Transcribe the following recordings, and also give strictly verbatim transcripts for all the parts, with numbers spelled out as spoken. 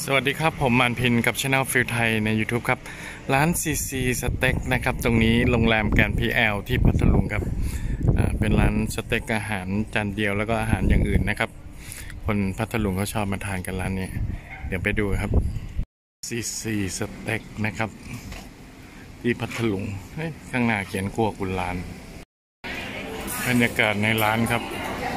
สวัสดีครับผมมานพินกับช anel ฟิลไทยใน YouTube ครับร้านซีซีสเต็กนะครับตรงนี้โรงแรมแกรนด์ พี แอล ที่พัทลุงครับเป็นร้านสเต็กอาหารจานเดียวแล้วก็อาหารอย่างอื่นนะครับคนพัทลุงเขาชอบมาทานกันร้านนี้เดี๋ยวไปดูครับซีซีสเต็กนะครับที่พัทลุงข้างหน้าเขียนครัวคุณร้านบรรยากาศในร้านครับ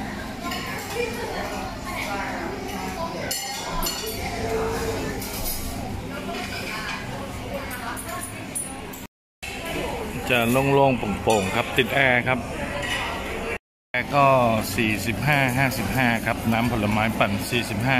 จะโล่งๆโปร่งๆครับติดแอร์ครับแอร์ก็สี่สิบห้า ห้าสิบห้าครับน้ำผลไม้ปั่นสี่สิบห้า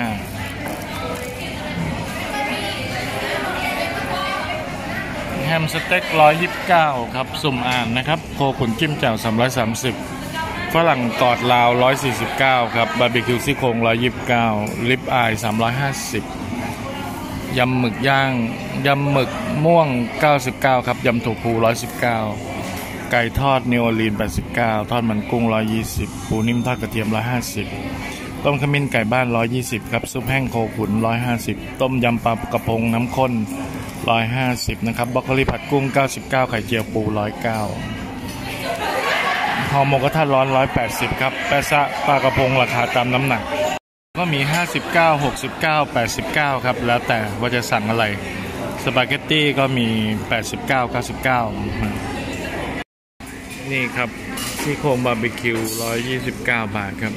แฮมสเต็กหนึ่งร้อยยี่สิบเก้าครับสุ่มอ่านนะครับโคขุนจิ้มแจ่วสามร้อยสามสิบฝรั่งกอดลาวหนึ่งร้อยสี่สิบเก้าครับบาร์บีคิวซี่โครงหนึ่งร้อยยี่สิบเก้าลิปอายสามร้อยห้าสิบยำหมึกย่างยำหมึกม่วงเก้าสิบเก้าครับยำถั่วพูหนึ่งร้อยสิบเก้าไก่ทอดนิวออร์ลีนแปดสิบเก้าทอดมันกุ้งหนึ่งร้อยยี่สิบปูนิ่มทอดกระเทียมหนึ่งร้อยห้าสิบต้มขมิ้นไก่บ้านหนึ่งร้อยยี่สิบครับซุปแห้งโคขุนหนึ่งร้อยห้าสิบต้มยำปลากระพงน้ำข้นหนึ่งร้อยห้าสิบนะครับบรอกโคลีผัดกุ้งเก้าสิบเก้าไข่เจียวปูหนึ่งร้อยเก้าห่อหมกกระทะร้อนหนึ่งร้อยแปดสิบครับแปะซะปลากระพงราคาตามน้ำหนักก็มีห้าสิบเก้า หกสิบเก้า แปดสิบเก้าครับแล้วแต่ว่าจะสั่งอะไรสปาเกตตี้ก็มีแปดสิบเก้า เก้าสิบเก้านี่ครับซี่โครงบาร์บีคิวหนึ่งร้อยยี่สิบเก้าบาทครับ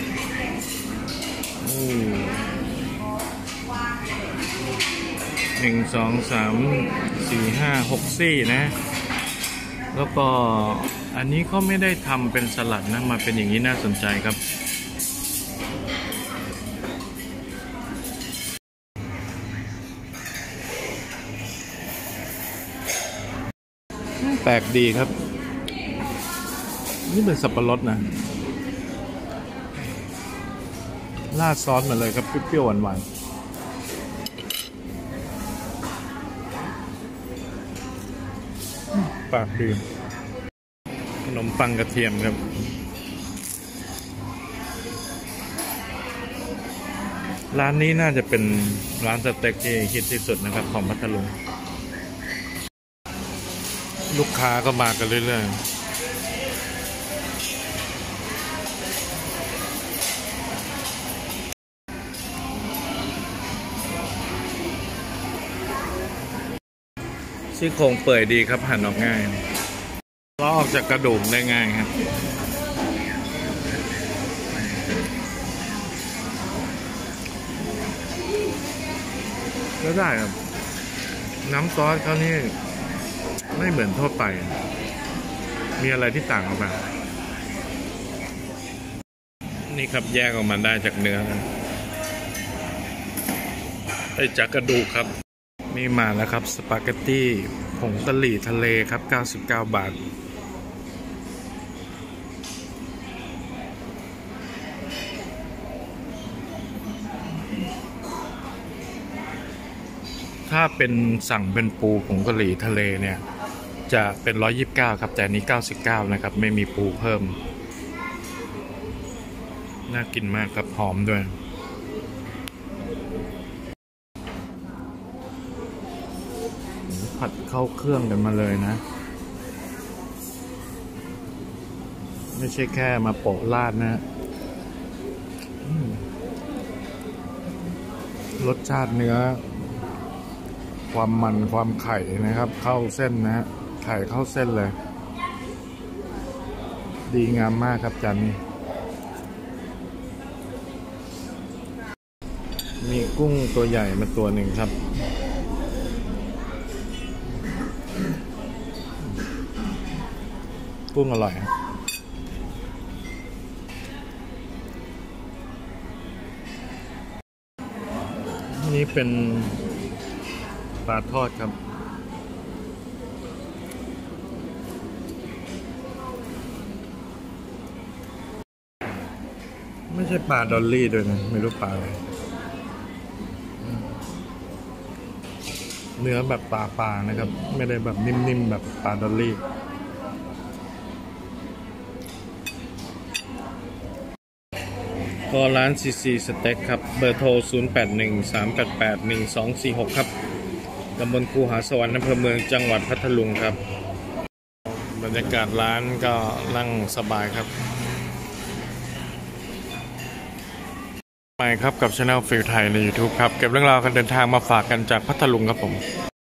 หนึ่ง สอง สาม สี่ ห้า หกซี่นะแล้วก็อันนี้เขาไม่ได้ทำเป็นสลัดนะมาเป็นอย่างนี้น่าสนใจครับแปลกดีครับนี่เป็นสับปะรดนะราดซอสมาเลยครับเปรี้ยวๆหวานๆปากดีขนมปังกระเทียมครับร้านนี้น่าจะเป็นร้านสเต็กที่ฮิตที่สุดนะครับของพัทลุงลูกค้าก็มากันเรื่อยๆซี่โครงเปื่อยดีครับหั่นออกง่ายล้อออกจากกระดูกได้ง่ายครับก็ได้ครับน้ำซอสเขานี่ไม่เหมือนทั่วไปมีอะไรที่ต่างออกมานี่ครับแยกออกมาได้จากเนื้อไอ้จากกระดูกครับนี่มาแล้วครับสปาเกตตี้ผงกะหรี่ทะเลครับเก้าสิบเก้าบาทถ้าเป็นสั่งเป็นปูผงกะหรี่ทะเลเนี่ยจะเป็นหนึ่งร้อยยี่สิบเก้าครับแต่นี้เก้าสิบเก้านะครับไม่มีปูเพิ่มน่ากินมากครับหอมด้วยผัดเข้าเครื่องกันมาเลยนะไม่ใช่แค่มาโปะราดนะรสชาติเนื้อความมันความไข่นะครับเข้าเส้นนะฮะไข่เข้าเส้นเลยดีงามมากครับจานนี้มีกุ้งตัวใหญ่มาตัวหนึ่งครับกุ้งอร่อยนี่เป็นปลาทอดครับไม่ใช่ปลาดอลลี่ด้วยนะไม่รู้ปลาอะไรเนื้อแบบปลาปลานะครับไม่ได้แบบนิ่มๆแบบปลาดอลลี่ก็ร้านซีซีสเต็กครับเบอร์โทรศูนย์ แปด หนึ่ง สาม แปด แปด หนึ่ง สอง สี่ หกครับตำบลคูหาสวรรค์อำเภอเมืองจังหวัดพัทลุงครับบรรยากาศร้านก็นั่งสบายครับไปครับกับช anel ฟิลไทยใน YouTube ครับเก็บเรื่องราวการเดินทางมาฝากกันจากพัทลุงครับผม